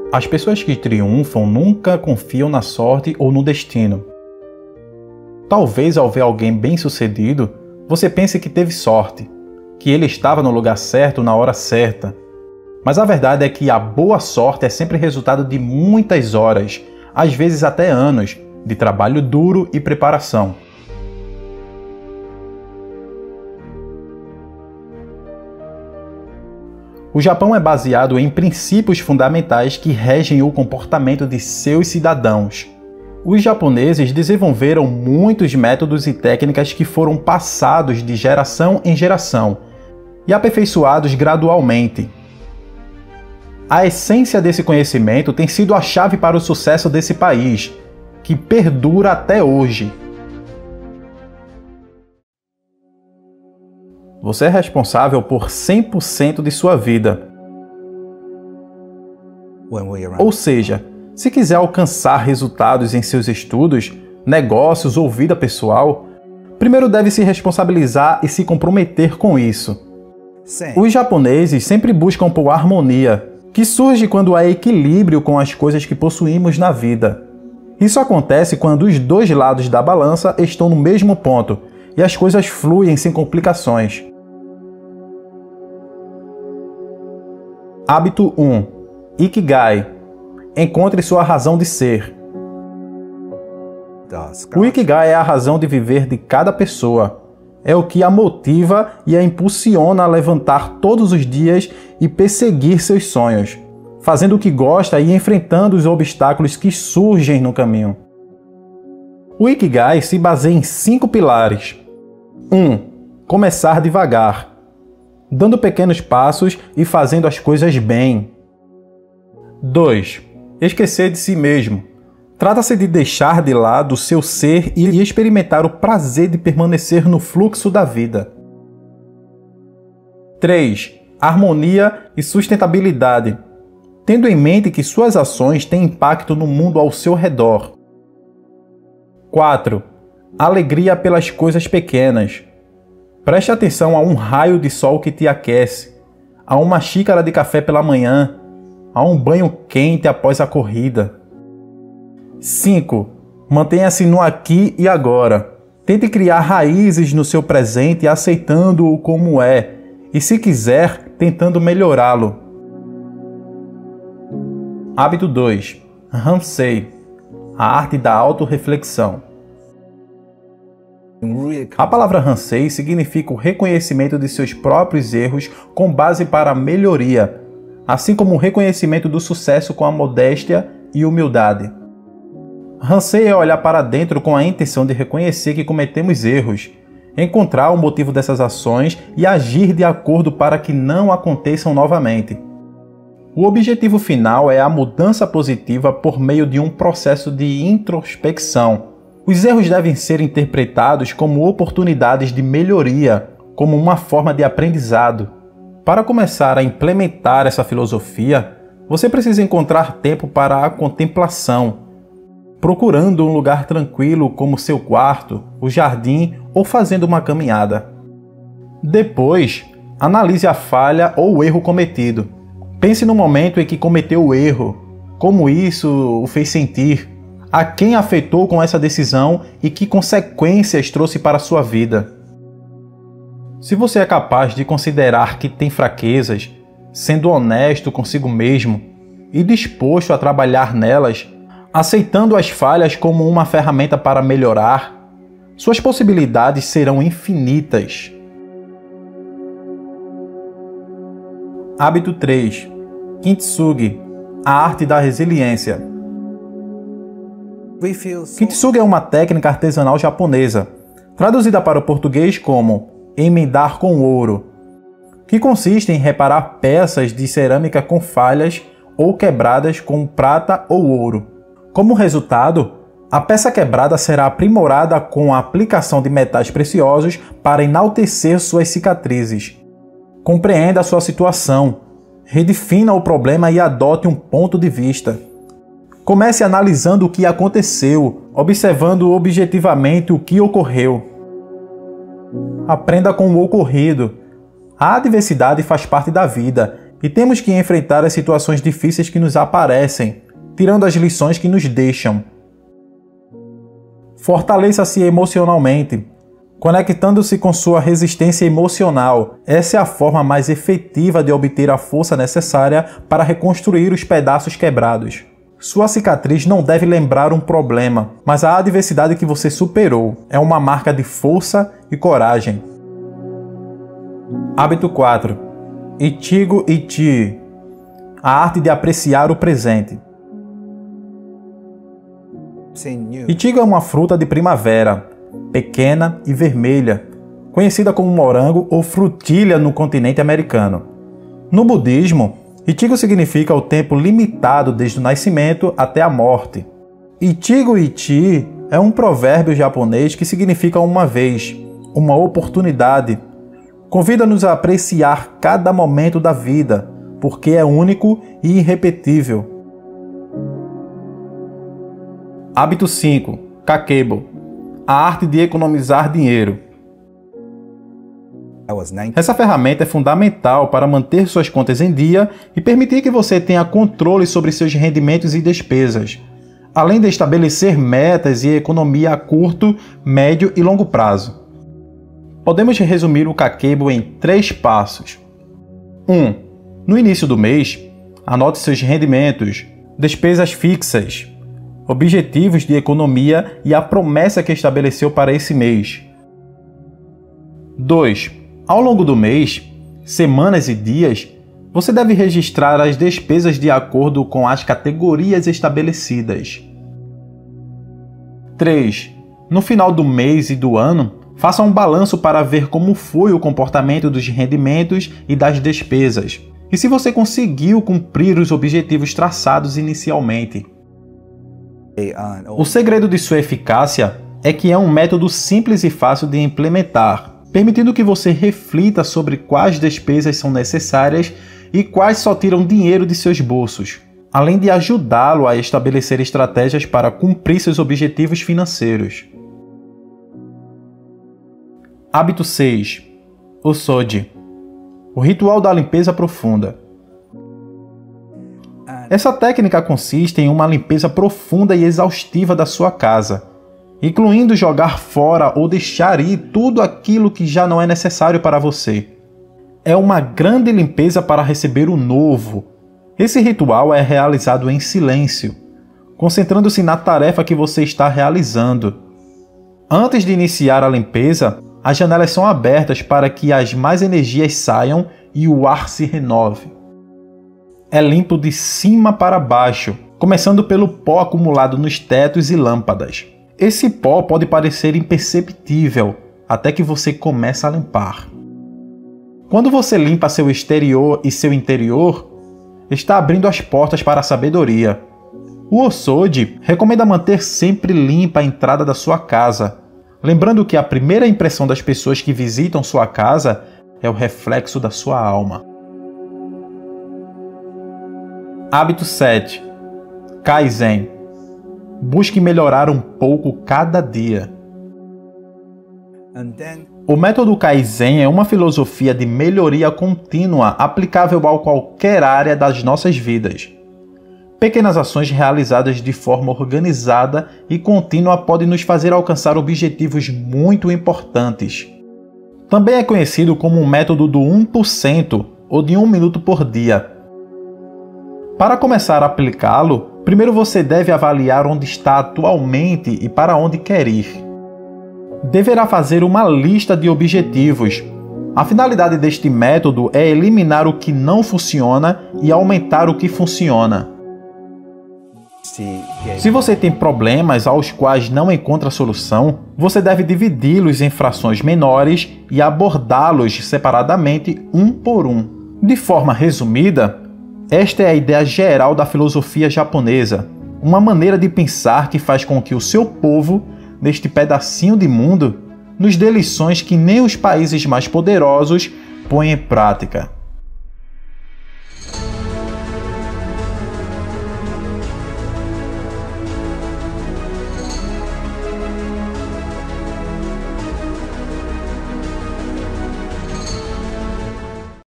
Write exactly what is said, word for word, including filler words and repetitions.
As pessoas que triunfam nunca confiam na sorte ou no destino. Talvez ao ver alguém bem-sucedido, você pense que teve sorte, que ele estava no lugar certo na hora certa. Mas a verdade é que a boa sorte é sempre resultado de muitas horas, às vezes até anos, de trabalho duro e preparação. O Japão é baseado em princípios fundamentais que regem o comportamento de seus cidadãos. Os japoneses desenvolveram muitos métodos e técnicas que foram passados de geração em geração e aperfeiçoados gradualmente. A essência desse conhecimento tem sido a chave para o sucesso desse país, que perdura até hoje. Você é responsável por cem por cento de sua vida. Ou seja, se quiser alcançar resultados em seus estudos, negócios ou vida pessoal, primeiro deve se responsabilizar e se comprometer com isso. Sim. Os japoneses sempre buscam por harmonia, que surge quando há equilíbrio com as coisas que possuímos na vida. Isso acontece quando os dois lados da balança estão no mesmo ponto e as coisas fluem sem complicações. Hábito um. Ikigai. Encontre sua razão de ser. O Ikigai é a razão de viver de cada pessoa. É o que a motiva e a impulsiona a levantar todos os dias e perseguir seus sonhos, fazendo o que gosta e enfrentando os obstáculos que surgem no caminho. O Ikigai se baseia em cinco pilares. um. Começar devagar, dando pequenos passos e fazendo as coisas bem. dois. Esquecer de si mesmo. Trata-se de deixar de lado o seu ser e experimentar o prazer de permanecer no fluxo da vida. três. Harmonia e sustentabilidade, tendo em mente que suas ações têm impacto no mundo ao seu redor. quatro. Alegria pelas coisas pequenas. Preste atenção a um raio de sol que te aquece, a uma xícara de café pela manhã, a um banho quente após a corrida. cinco. Mantenha-se no aqui e agora. Tente criar raízes no seu presente aceitando-o como é, e se quiser, tentando melhorá-lo. Hábito dois. Hansei. A arte da autorreflexão. A palavra Hansei significa o reconhecimento de seus próprios erros com base para a melhoria, assim como o reconhecimento do sucesso com a modéstia e humildade. Hansei é olhar para dentro com a intenção de reconhecer que cometemos erros, encontrar o motivo dessas ações e agir de acordo para que não aconteçam novamente. O objetivo final é a mudança positiva por meio de um processo de introspecção. Os erros devem ser interpretados como oportunidades de melhoria, como uma forma de aprendizado. Para começar a implementar essa filosofia, você precisa encontrar tempo para a contemplação, procurando um lugar tranquilo como seu quarto, o jardim ou fazendo uma caminhada. Depois, analise a falha ou o erro cometido. Pense no momento em que cometeu o erro, como isso o fez sentir, a quem afetou com essa decisão e que consequências trouxe para a sua vida. Se você é capaz de considerar que tem fraquezas, sendo honesto consigo mesmo e disposto a trabalhar nelas, aceitando as falhas como uma ferramenta para melhorar, suas possibilidades serão infinitas. Hábito três. Kintsugi. A arte da resiliência. Kintsugi é uma técnica artesanal japonesa, traduzida para o português como emendar com ouro, que consiste em reparar peças de cerâmica com falhas ou quebradas com prata ou ouro. Como resultado, a peça quebrada será aprimorada com a aplicação de metais preciosos para enaltecer suas cicatrizes. Compreenda a sua situação, redefina o problema e adote um ponto de vista. Comece analisando o que aconteceu, observando objetivamente o que ocorreu. Aprenda com o ocorrido. A adversidade faz parte da vida e temos que enfrentar as situações difíceis que nos aparecem, tirando as lições que nos deixam. Fortaleça-se emocionalmente, conectando-se com sua resistência emocional. Essa é a forma mais efetiva de obter a força necessária para reconstruir os pedaços quebrados. Sua cicatriz não deve lembrar um problema, mas a adversidade que você superou. É uma marca de força e coragem. Hábito quatro. Ichigo Ichi. A arte de apreciar o presente. Ichigo é uma fruta de primavera, pequena e vermelha, conhecida como morango ou frutilha no continente americano. No budismo, Ichigo significa o tempo limitado desde o nascimento até a morte. Ichigo Ichi é um provérbio japonês que significa uma vez, uma oportunidade. Convida-nos a apreciar cada momento da vida, porque é único e irrepetível. Hábito cinco. Kakebo. A arte de economizar dinheiro. Essa ferramenta é fundamental para manter suas contas em dia e permitir que você tenha controle sobre seus rendimentos e despesas, além de estabelecer metas e economia a curto, médio e longo prazo. Podemos resumir o Kakebo em três passos. um. No início do mês, anote seus rendimentos, despesas fixas, objetivos de economia e a promessa que estabeleceu para esse mês. dois. Ao longo do mês, semanas e dias, você deve registrar as despesas de acordo com as categorias estabelecidas. três. No final do mês e do ano, faça um balanço para ver como foi o comportamento dos rendimentos e das despesas, e se você conseguiu cumprir os objetivos traçados inicialmente. O segredo de sua eficácia é que é um método simples e fácil de implementar, permitindo que você reflita sobre quais despesas são necessárias e quais só tiram dinheiro de seus bolsos, além de ajudá-lo a estabelecer estratégias para cumprir seus objetivos financeiros. Hábito seis. Osoji. O ritual da limpeza profunda. Essa técnica consiste em uma limpeza profunda e exaustiva da sua casa, incluindo jogar fora ou deixar ir tudo aquilo que já não é necessário para você. É uma grande limpeza para receber o novo. Esse ritual é realizado em silêncio, concentrando-se na tarefa que você está realizando. Antes de iniciar a limpeza, as janelas são abertas para que as más energias saiam e o ar se renove. É limpo de cima para baixo, começando pelo pó acumulado nos tetos e lâmpadas. Esse pó pode parecer imperceptível até que você começa a limpar. Quando você limpa seu exterior e seu interior, está abrindo as portas para a sabedoria. O Osoji recomenda manter sempre limpa a entrada da sua casa, lembrando que a primeira impressão das pessoas que visitam sua casa é o reflexo da sua alma. Hábito sete. Kaizen. Busque melhorar um pouco cada dia. O método Kaizen é uma filosofia de melhoria contínua aplicável a qualquer área das nossas vidas. Pequenas ações realizadas de forma organizada e contínua podem nos fazer alcançar objetivos muito importantes. Também é conhecido como um método do um por cento ou de um minuto por dia. Para começar a aplicá-lo, primeiro você deve avaliar onde está atualmente e para onde quer ir. Deverá fazer uma lista de objetivos. A finalidade deste método é eliminar o que não funciona e aumentar o que funciona. Se você tem problemas aos quais não encontra solução, você deve dividi-los em frações menores e abordá-los separadamente um por um. De forma resumida, esta é a ideia geral da filosofia japonesa, uma maneira de pensar que faz com que o seu povo, neste pedacinho de mundo, nos dê lições que nem os países mais poderosos põem em prática.